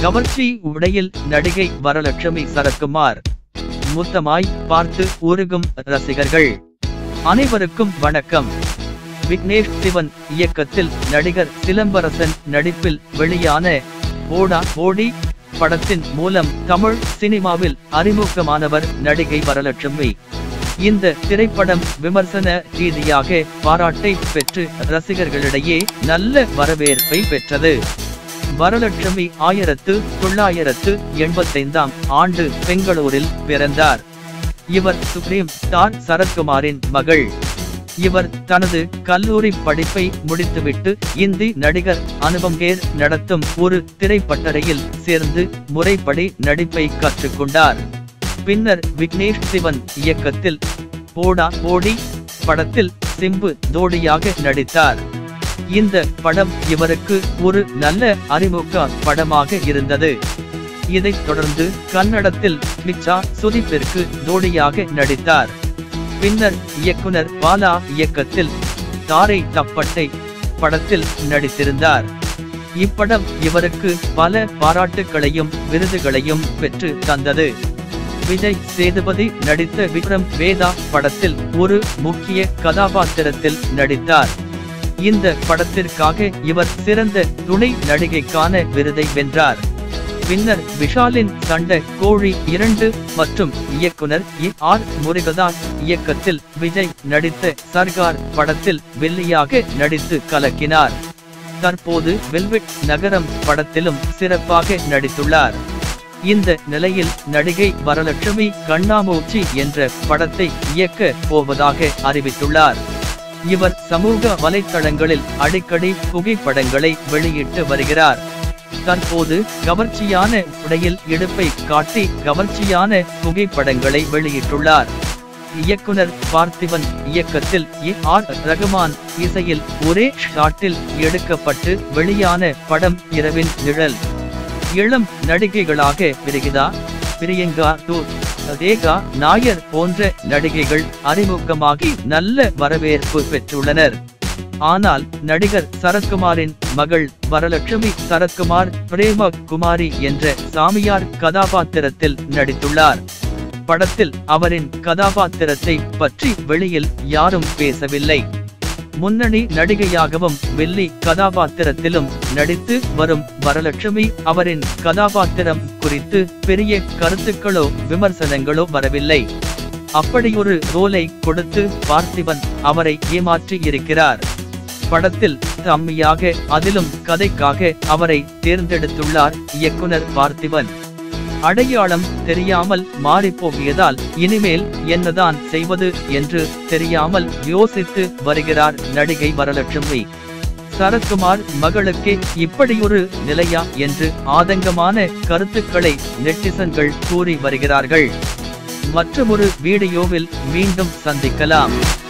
கவர்ச்சி உடையில் நடிகை வரலட்சுமி சரத்குமார். முத்தமாய் பார்த்து உருகும் ரசிகர்கள் அனைவருக்கும் வணக்கம். விக்னேஷ் சிவன் இயக்கத்தில் நடிகர் சிலம்பரசன் நடிப்பில் வெளியான ஓடா ஓடி படத்தின் மூலம் தமிழ் சினிமாவில் அறிமுகமானவர் நடிகை வரலட்சுமி. இந்த திரைப்படம் விமர்சன ரீதியாக பாராட்டை பெற்று ரசிகர்களிடையே நல்ல வரவேற்பை பெற்றது. வரலட்சுமி 1985ஆம் ஆண்டு பெங்களூரில் பிறந்தார். இவர் சுப்ரீம் ஸ்டார் சரத்குமாரின் மகள். இவர் தனது கல்லூரி படிப்பை முடித்துவிட்டு இந்தி நடிகர் அனுபம் கேர் நடத்தும் ஒரு திரைப்பட்டறையில் சேர்ந்து முறைப்படி நடிப்பை கற்றுக்கொண்டார். பின்னர் விக்னேஷ் சிவன் இயக்கத்தில் ஓடா ஓடி படத்தில் சிம்பு ஜோடியாக நடித்தார். இந்த படம் இவருக்கு ஒரு நல்ல அறிமுக படமாக இருந்தது. இதைத் தொடர்ந்து கன்னடத்தில் மிச்சா சுதீப்பிற்கு ஜோடியாக நடித்தார். பின்னர் இயக்குனர் பாலா இயக்கத்தில் தாரை தப்பட்டை படத்தில் நடித்திருந்தார். இப்படம் இவருக்கு பல பாராட்டுகளையும் விருதுகளையும் பெற்று தந்தது. விஜய் சேதுபதி நடித்த விக்ரம் வேதா படத்தில் ஒரு முக்கிய கதாபாத்திரத்தில் நடித்தார். இந்த படத்திற்காக இவர் சிறந்த துணை நடிகைக்கான விருதை வென்றார். பின்னர் விஷாலின் சண்டை கோழி 2 மற்றும் இயக்குனர் ஆர் முருகதாஸ் இயக்கத்தில் விஜய் நடித்த சர்கார் படத்தில் வில்லியாக நடித்து கலக்கினார். தற்போது வெல்வெட் நகரம் படத்திலும் சிறப்பாக நடித்துள்ளார். இந்த நிலையில் நடிகை வரலட்சுமி கண்ணாமூச்சி என்ற படத்தை இயக்க போவதாக அறிவித்துள்ளார். இவர் சமூக வலைத்தளங்களில் அடிக்கடி புகைப்படங்களை வெளியிட்டு வருகிறார். தற்போது கவர்ச்சியான உடையில் இடுப்பை காட்டி கவர்ச்சியான புகைப்படங்களை வெளியிட்டுள்ளார். இயக்குனர் பார்த்திபன் இயக்கத்தில் ஆர் ரகுமான் இசையில் ஒரே ஷாட்டில் எடுக்கப்பட்டு வெளியான படம் இரவின் நிழல். இளம் நடிகைகளாக விரிகிதா, பிரியங்கா ரேகா நாயர் போன்ற நடிகைகள் அறிமுகமாகி நல்ல வரவேற்பு பெற்றுள்ளனர். ஆனால் நடிகர் சரத்குமாரின் மகள் வரலட்சுமி சரத்குமார் பிரேம குமாரி என்ற சாமியார் கதாபாத்திரத்தில் நடித்துள்ளார். படத்தில் அவரின் கதாபாத்திரத்தை பற்றி வெளியில் யாரும் பேசவில்லை. முன்னணி நடிகையாகவும் வில்லி கதாபாத்திரத்திலும் நடித்து வரும் வரலட்சுமி அவரின் கதாபாத்திரம் குறித்து பெரிய கருத்துக்களோ விமர்சனங்களோ வரவில்லை. அப்படியொரு ரோலை கொடுத்து பார்த்திபன் அவரை ஏமாற்றி இருக்கிறார். படத்தில் தம்மியாக அதிலும் கதைக்காக அவரை தேர்ந்தெடுத்துள்ளார் இயக்குனர் பார்த்திபன். அடையாளம் தெரியாமல் மாறிப்போகியதால் இனிமேல் என்னதான் செய்வது என்று தெரியாமல் யோசித்து வருகிறார் நடிகை வரலட்சுமி. சரத்குமார் மகளுக்கே இப்படியொரு நிலையா என்று ஆதங்கமான கருத்துக்களை நெட்டிசன்கள் கூறி வருகிறார்கள். மற்றொரு வீடியோவில் மீண்டும் சந்திக்கலாம்.